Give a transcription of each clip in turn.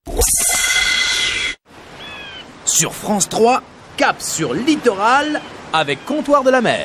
Sur France 3, cap sur Littoral avec Comptoir de la Mer.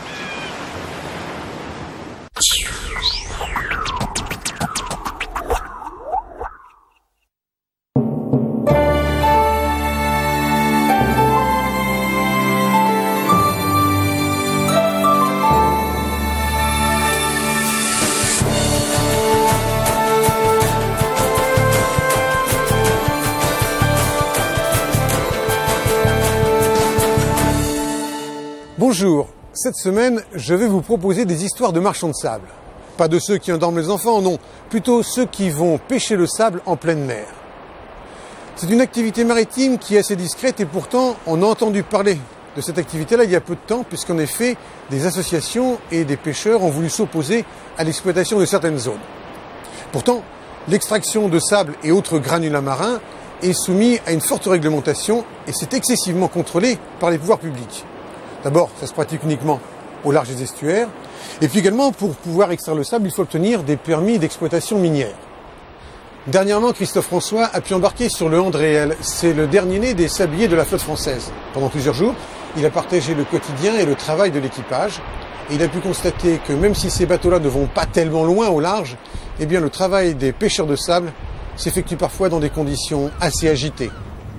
Bonjour, cette semaine, je vais vous proposer des histoires de marchands de sable. Pas de ceux qui endorment les enfants, non, plutôt ceux qui vont pêcher le sable en pleine mer. C'est une activité maritime qui est assez discrète et pourtant on a entendu parler de cette activité-là il y a peu de temps puisqu'en effet des associations et des pêcheurs ont voulu s'opposer à l'exploitation de certaines zones. Pourtant, l'extraction de sable et autres granulats marins est soumise à une forte réglementation et c'est excessivement contrôlé par les pouvoirs publics. D'abord, ça se pratique uniquement au large des estuaires. Et puis également, pour pouvoir extraire le sable, il faut obtenir des permis d'exploitation minière. Dernièrement, Christophe François a pu embarquer sur le Andréel. C'est le dernier né des sabliers de la flotte française. Pendant plusieurs jours, il a partagé le quotidien et le travail de l'équipage. Et il a pu constater que même si ces bateaux-là ne vont pas tellement loin au large, eh bien le travail des pêcheurs de sable s'effectue parfois dans des conditions assez agitées.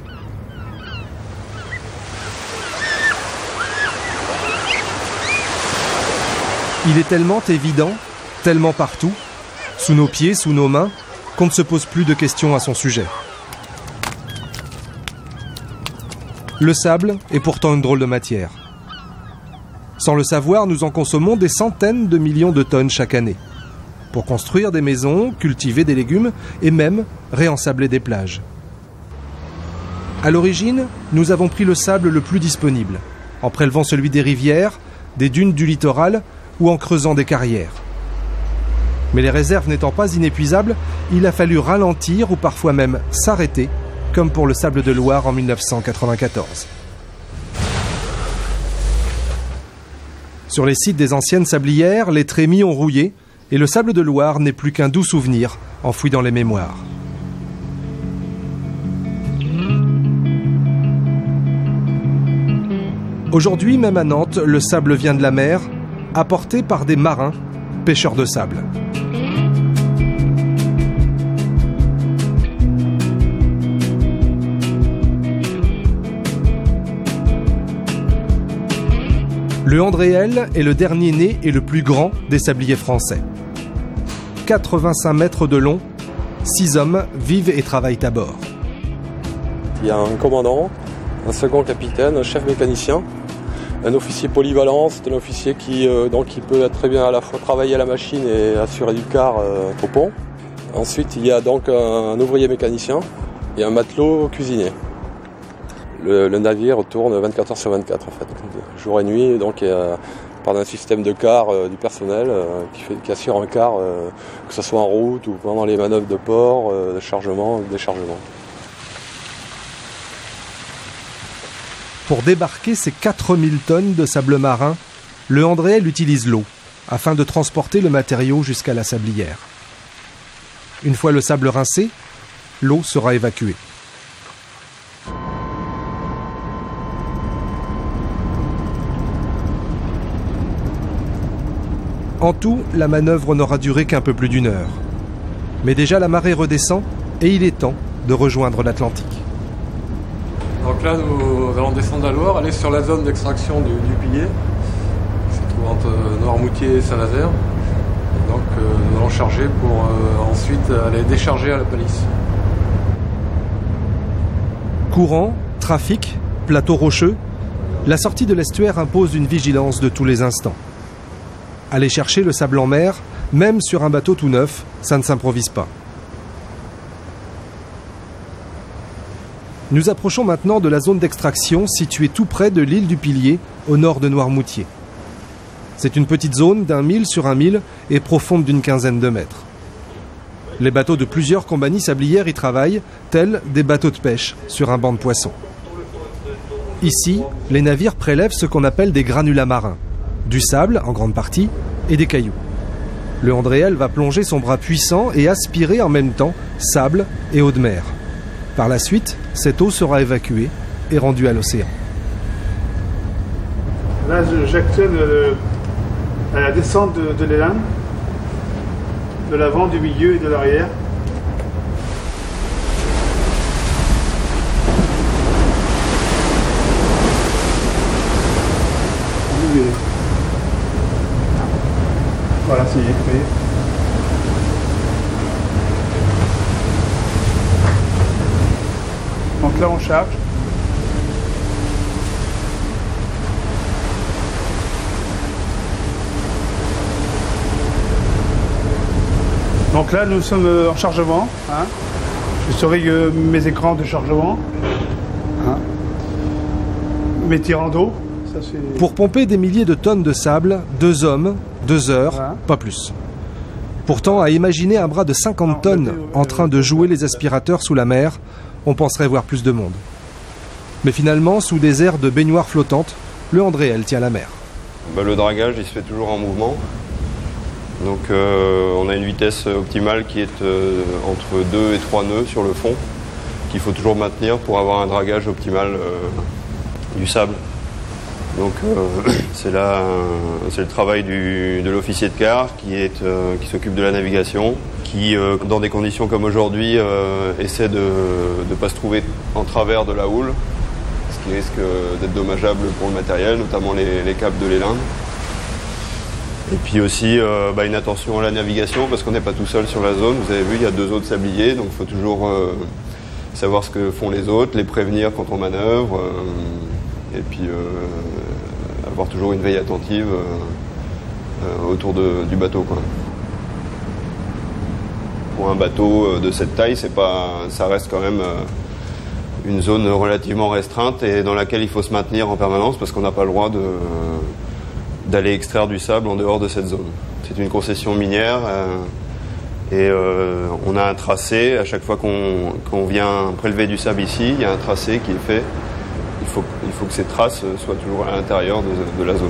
Il est tellement évident, tellement partout, sous nos pieds, sous nos mains, qu'on ne se pose plus de questions à son sujet. Le sable est pourtant une drôle de matière. Sans le savoir, nous en consommons des centaines de millions de tonnes chaque année, pour construire des maisons, cultiver des légumes et même réensabler des plages. À l'origine, nous avons pris le sable le plus disponible, en prélevant celui des rivières, des dunes du littoral, ou en creusant des carrières. Mais les réserves n'étant pas inépuisables, il a fallu ralentir ou parfois même s'arrêter, comme pour le sable de Loire en 1994. Sur les sites des anciennes sablières, les trémies ont rouillé et le sable de Loire n'est plus qu'un doux souvenir enfoui dans les mémoires. Aujourd'hui, même à Nantes, le sable vient de la mer, apporté par des marins, pêcheurs de sable. Le Andréel est le dernier né et le plus grand des sabliers français. 85 mètres de long, 6 hommes vivent et travaillent à bord. Il y a un commandant, un second capitaine, un chef mécanicien, un officier polyvalent, c'est un officier qui peut très bien à la fois travailler à la machine et assurer du quart au pont. Ensuite, il y a donc un ouvrier mécanicien et un matelot cuisinier. Le navire tourne 24 heures sur 24 en fait, jour et nuit, donc par un système de quart du personnel qui assure un quart, que ce soit en route ou pendant les manœuvres de port, de chargement, de déchargement. Pour débarquer ces 4000 tonnes de sable marin, le Andréel utilise l'eau afin de transporter le matériau jusqu'à la sablière. Une fois le sable rincé, l'eau sera évacuée. En tout, la manœuvre n'aura duré qu'un peu plus d'1 heure. Mais déjà la marée redescend et il est temps de rejoindre l'Atlantique. Donc là, nous allons descendre la Loire, aller sur la zone d'extraction du Pillier, qui se trouve entre Noirmoutier et Saint-Nazaire. Donc nous allons charger pour ensuite aller décharger à la Palisse. Courant, trafic, plateau rocheux, la sortie de l'estuaire impose une vigilance de tous les instants. Aller chercher le sable en mer, même sur un bateau tout neuf, ça ne s'improvise pas. Nous approchons maintenant de la zone d'extraction située tout près de l'île du Pillier, au nord de Noirmoutier. C'est une petite zone d'1 mille sur 1 mille et profonde d'une quinzaine de mètres. Les bateaux de plusieurs compagnies sablières y travaillent, tels des bateaux de pêche sur un banc de poissons. Ici, les navires prélèvent ce qu'on appelle des granulats marins, du sable en grande partie et des cailloux. Le Andréel va plonger son bras puissant et aspirer en même temps sable et eau de mer. Par la suite, cette eau sera évacuée et rendue à l'océan. Là, j'actionne à la descente de l'élan, de l'avant, du milieu et de l'arrière. Voilà, c'est fait. Donc là, on charge. Donc là, nous sommes en chargement. Hein. Je surveille mes écrans de chargement. Hein. Mes tirants d'eau. Pour pomper des milliers de tonnes de sable, 2 hommes, 2 heures, voilà. Pas plus. Pourtant, à imaginer un bras de 50 tonnes en train de jouer les aspirateurs sous la mer, on penserait voir plus de monde. Mais finalement, sous des airs de baignoire flottante, le Andréel tient la mer. Le dragage, il se fait toujours en mouvement. Donc on a une vitesse optimale qui est entre 2 et 3 nœuds sur le fond, qu'il faut toujours maintenir pour avoir un dragage optimal du sable. Donc c'est le travail de l'officier de quart qui s'occupe de la navigation, qui dans des conditions comme aujourd'hui essaie de ne pas se trouver en travers de la houle, ce qui risque d'être dommageable pour le matériel, notamment les câbles de l'élan. Et puis aussi une attention à la navigation parce qu'on n'est pas tout seul sur la zone. Vous avez vu, il y a 2 autres sabliers, donc il faut toujours savoir ce que font les autres, les prévenir quand on manœuvre, et puis avoir toujours une veille attentive autour du bateau, quoi. Pour un bateau de cette taille, ça reste quand même une zone relativement restreinte et dans laquelle il faut se maintenir en permanence parce qu'on n'a pas le droit d'aller extraire du sable en dehors de cette zone. C'est une concession minière et on a un tracé. À chaque fois qu'on vient prélever du sable ici, il y a un tracé qui est fait. Il faut que ces traces soient toujours à l'intérieur de la zone.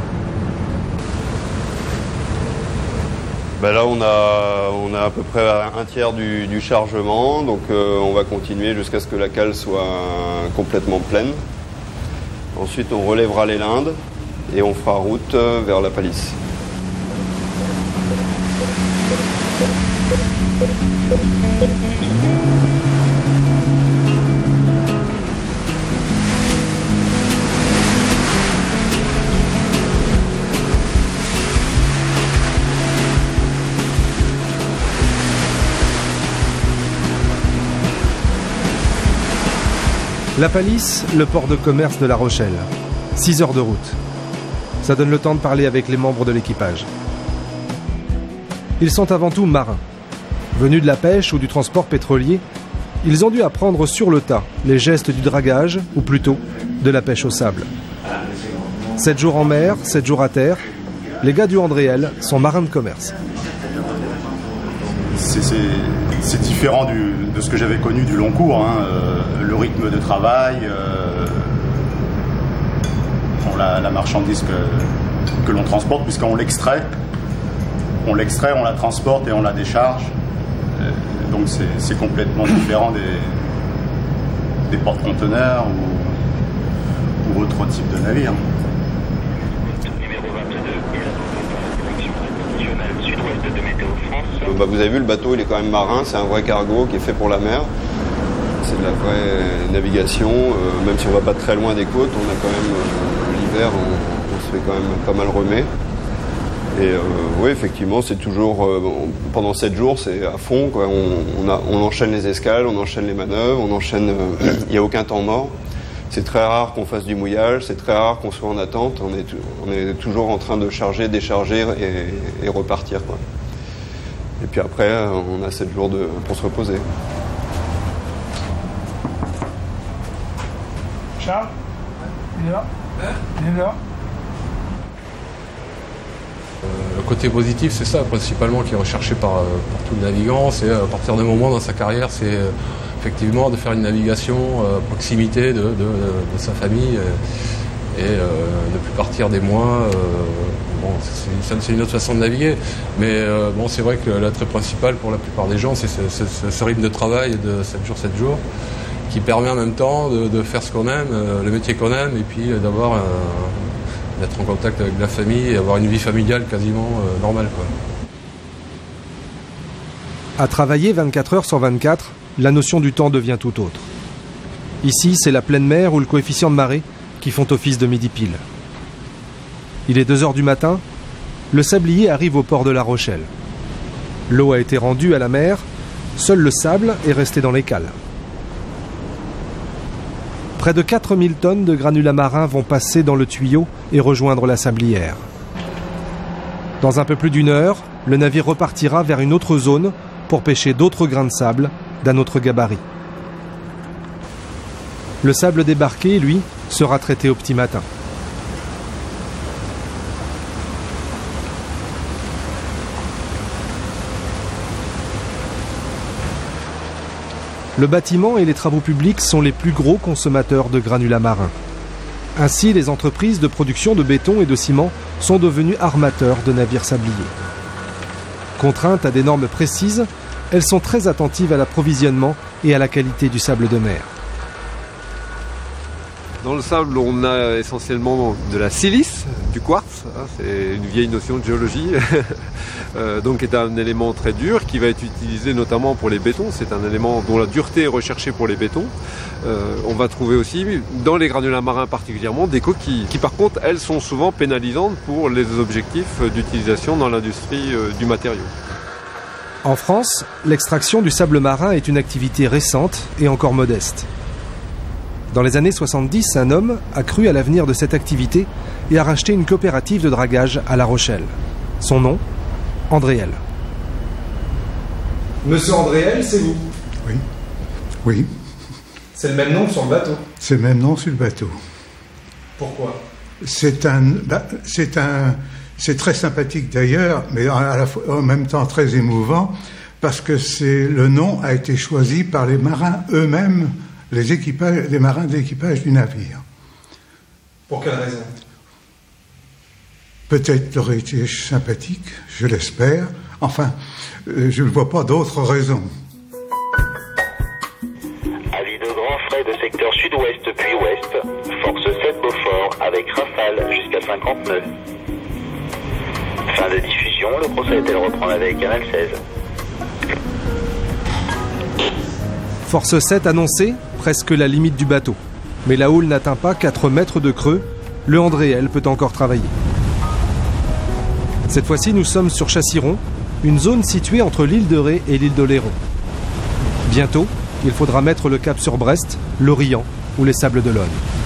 Là, on a à peu près un tiers du chargement, donc on va continuer jusqu'à ce que la cale soit complètement pleine. Ensuite, on relèvera les lindes et on fera route vers la palisse. La palisse, le port de commerce de La Rochelle. 6 heures de route. Ça donne le temps de parler avec les membres de l'équipage. Ils sont avant tout marins. Venus de la pêche ou du transport pétrolier, ils ont dû apprendre sur le tas les gestes du dragage, ou plutôt de la pêche au sable. 7 jours en mer, 7 jours à terre, les gars du Andréel sont marins de commerce. C'est différent de ce que j'avais connu du long cours, hein. Le rythme de travail, la marchandise que l'on transporte, puisqu'on l'extrait, on la transporte et on la décharge. Donc c'est complètement différent des porte-conteneurs ou autres types de navires. Vous avez vu, le bateau il est quand même marin, c'est un vrai cargo qui est fait pour la mer. C'est de la vraie navigation, même si on va pas très loin des côtes, on a quand même l'hiver, on se fait quand même pas mal remer. Et oui, effectivement, c'est toujours, pendant 7 jours, c'est à fond, quoi. On enchaîne les escales, on enchaîne les manœuvres, il n'y a aucun temps mort. C'est très rare qu'on fasse du mouillage, c'est très rare qu'on soit en attente, on est toujours en train de charger, décharger et repartir, quoi. Et puis après, on a 7 jours pour se reposer. Charles, il est là. Il est là. Le côté positif, c'est ça principalement qui est recherché par tout le navigant. C'est à partir d'un moment dans sa carrière, c'est effectivement de faire une navigation à proximité de sa famille et ne plus partir des mois bon, c'est une autre façon de naviguer. Mais bon, c'est vrai que l'attrait principal pour la plupart des gens, c'est ce rythme de travail de 7 jours, qui permet en même temps de faire ce qu'on aime, le métier qu'on aime, et puis d'être en contact avec la famille et avoir une vie familiale quasiment normale, quoi. À travailler 24 heures sur 24, la notion du temps devient tout autre. Ici, c'est la pleine mer ou le coefficient de marée qui font office de midi pile. Il est 2 heures du matin, le sablier arrive au port de La Rochelle. L'eau a été rendue à la mer, seul le sable est resté dans les cales. Près de 4000 tonnes de granulats marins vont passer dans le tuyau et rejoindre la sablière. Dans un peu plus d'1 heure, le navire repartira vers une autre zone pour pêcher d'autres grains de sable d'un autre gabarit. Le sable débarqué, lui, sera traité au petit matin. Le bâtiment et les travaux publics sont les plus gros consommateurs de granulats marins. Ainsi, les entreprises de production de béton et de ciment sont devenues armateurs de navires sabliers. Contraintes à des normes précises, elles sont très attentives à l'approvisionnement et à la qualité du sable de mer. Dans le sable, on a essentiellement de la silice, du quartz, c'est une vieille notion de géologie, donc est un élément très dur qui va être utilisé notamment pour les bétons. C'est un élément dont la dureté est recherchée pour les bétons. On va trouver aussi, dans les granulats marins particulièrement, des coquilles qui par contre, elles sont souvent pénalisantes pour les objectifs d'utilisation dans l'industrie du matériau. En France, l'extraction du sable marin est une activité récente et encore modeste. Dans les années 70, un homme a cru à l'avenir de cette activité et a racheté une coopérative de dragage à La Rochelle. Son nom, Andréel. Monsieur Andréel, c'est vous? Oui. Oui. C'est le même nom que sur le bateau? C'est le même nom sur le bateau. Pourquoi? C'est très sympathique d'ailleurs, mais en même temps très émouvant, parce que le nom a été choisi par les marins eux-mêmes, les marins d'équipage du navire. Pour quelle raison? Peut-être leur été sympathique, je l'espère. Enfin, je ne vois pas d'autres raisons. Avis de grand frais de secteur sud-ouest puis ouest, force 7 Beaufort avec rafale jusqu'à 50 nœuds. Fin de diffusion, le procès est-elle reprendre avec Canal 16. Force 7 annoncée, presque la limite du bateau. Mais la houle n'atteint pas 4 mètres de creux, le Andréel peut encore travailler. Cette fois-ci, nous sommes sur Chassiron, une zone située entre l'île de Ré et l'île d'Oléron. Bientôt, il faudra mettre le cap sur Brest, l'Orient ou les Sables d'Olonne.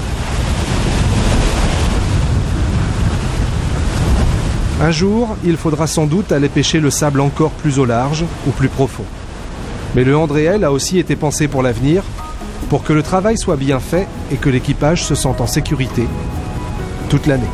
Un jour, il faudra sans doute aller pêcher le sable encore plus au large ou plus profond. Mais le Andréel a aussi été pensé pour l'avenir, pour que le travail soit bien fait et que l'équipage se sente en sécurité toute l'année.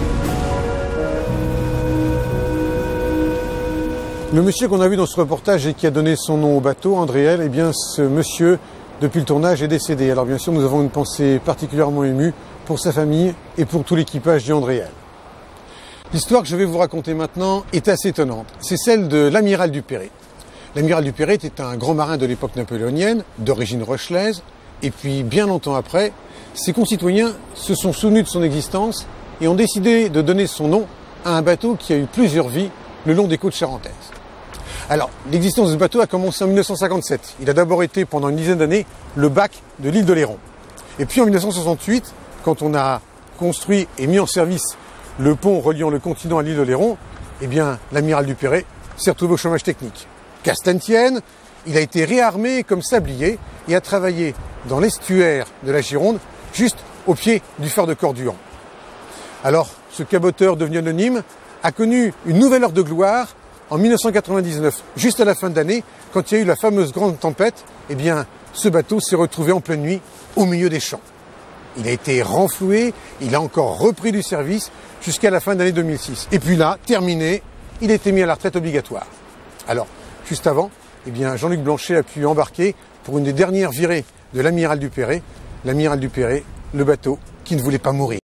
Le monsieur qu'on a vu dans ce reportage et qui a donné son nom au bateau, Andréel, eh bien ce monsieur, depuis le tournage, est décédé. Alors bien sûr, nous avons une pensée particulièrement émue pour sa famille et pour tout l'équipage du Andréel. L'histoire que je vais vous raconter maintenant est assez étonnante. C'est celle de l'amiral Duperré. L'amiral Duperré était un grand marin de l'époque napoléonienne, d'origine rochelaise, et puis bien longtemps après, ses concitoyens se sont souvenus de son existence et ont décidé de donner son nom à un bateau qui a eu plusieurs vies le long des côtes charentaises. Alors, l'existence de ce bateau a commencé en 1957. Il a d'abord été pendant une dizaine d'années le bac de l'île d'Oléron. Et puis en 1968, quand on a construit et mis en service le pont reliant le continent à l'île d'Oléron, eh bien l'amiral Duperré s'est retrouvé au chômage technique. Qu'à cela ne tienne, il a été réarmé comme sablier et a travaillé dans l'estuaire de la Gironde, juste au pied du phare de Corduan. Alors, ce caboteur devenu anonyme a connu une nouvelle heure de gloire en 1999, juste à la fin de l'année, quand il y a eu la fameuse grande tempête. Eh bien, ce bateau s'est retrouvé en pleine nuit au milieu des champs. Il a été renfloué, il a encore repris du service jusqu'à la fin de l'année 2006. Et puis là, terminé, il a été mis à la retraite obligatoire. Alors, juste avant, eh bien, Jean-Luc Blanchet a pu embarquer pour une des dernières virées de l'amiral Duperré, le bateau qui ne voulait pas mourir.